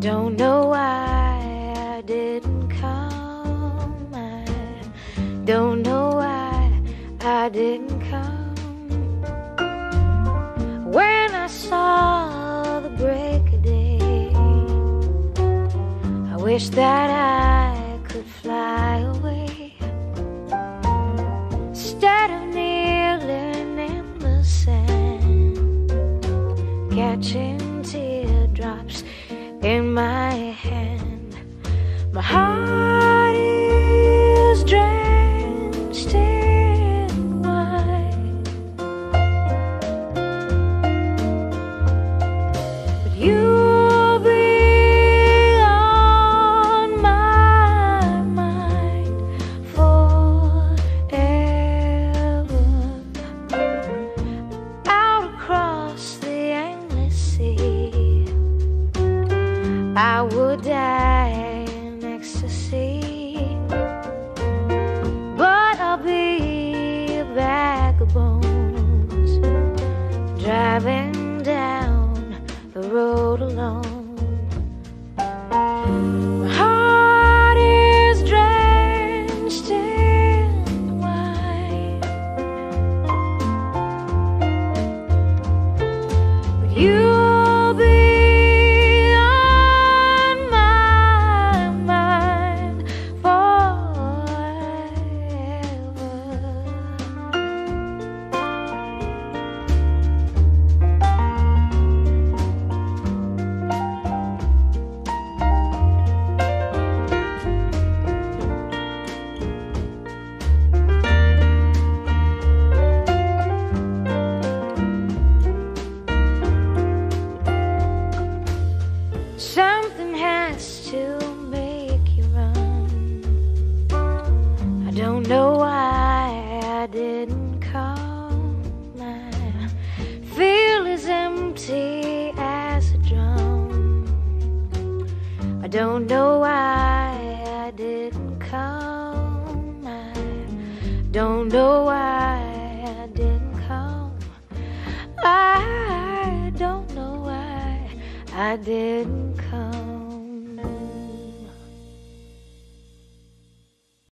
don't know why I didn't come. I don't know why I didn't come. When I saw the break of day, I wish that I could fly away instead of kneeling in the sand, catching teardrops in my hand. My heart is drenched in wine, but you'll be on my mind forever. Out across the endless sea, I would die in ecstasy, but I'll be a bag of bones, driving down the road alone. My heart is drenched in wine, but you'll be something has to make you run. I don't know why I didn't come. I feel as empty as a drum. I don't know why I didn't come. I don't know why I didn't come. I don't know why I didn't come.